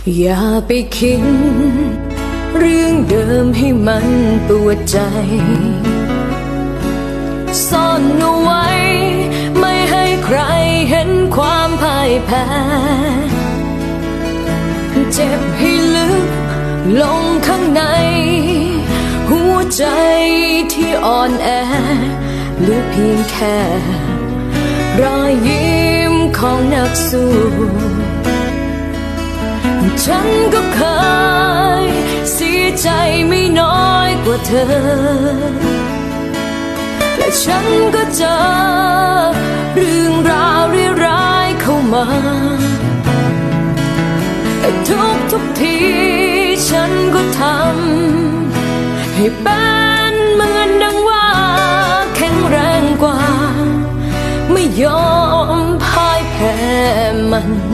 อย่าไปคิดเรื่องเดิมให้มันปวดใจซ่อนเอาไว้ไม่ให้ใครเห็นความพ่ายแพ้เจ็บให้ลึกลงข้างในหัวใจที่อ่อนแอเหลือเพียงแค่รอยยิ้มของนักสู้ฉันก็เคยเสียใจไม่น้อยกว่าเธอและฉันก็เจอเรื่องราวร้ายๆเข้ามาแต่ทุกทีฉันก็ทำให้เป็นเหมือนดังว่าแข็งแรงกว่าไม่ยอมพ่ายแพ้มัน